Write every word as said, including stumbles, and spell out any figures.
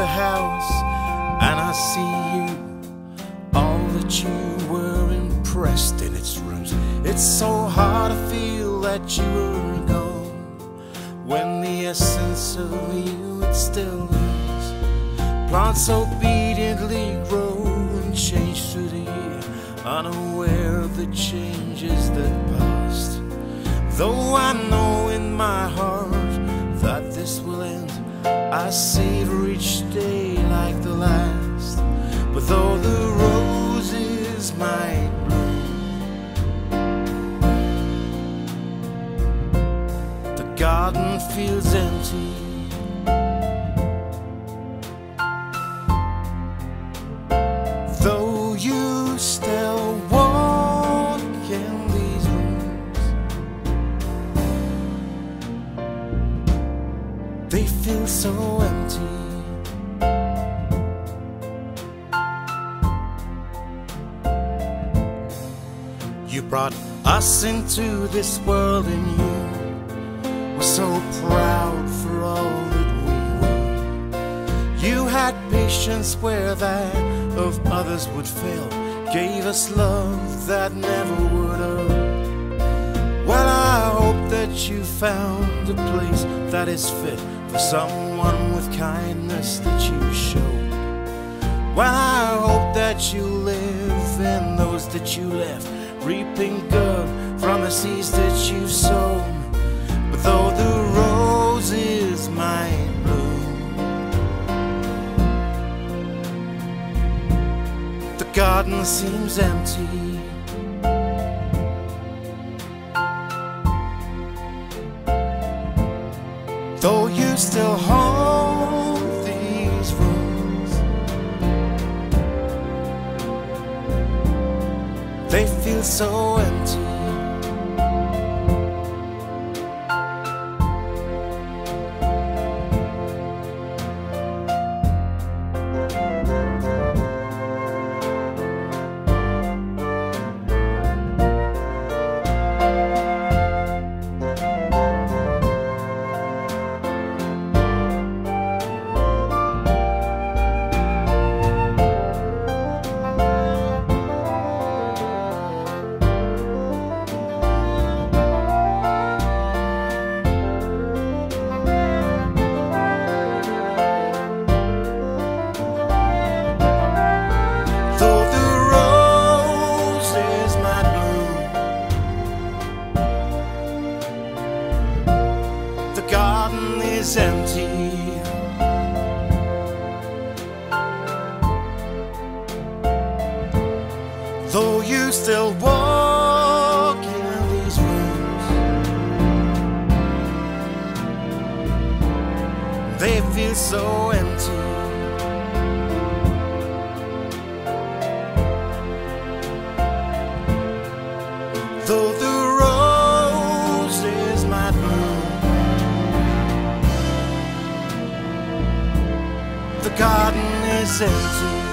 the house and I see you, all that you were impressed in its rooms. It's so hard to feel that you were gone, when the essence of you it still is. Plants obediently grow and change through the year, unaware of the changes that passed. Though I know in my heart that this will end, I savor each day like the last. But though the roses might bloom, the garden feels empty. Though you still walk in these rooms, they feel so empty. You brought us into this world and you were so proud for all that we were. You had patience where that of others would fail, gave us love that never would have. Well, I hope that you found a place that is fit for someone with kindness that you showed. Well, I hope that you live in those that you left, reaping good from the seeds that you've sown. But though the roses might bloom, the garden seems empty. Though you still hold these rooms, they feel so empty. The garden is empty. Though you still walk in these rooms, they feel so empty. Though the roses might bloom, the garden is empty.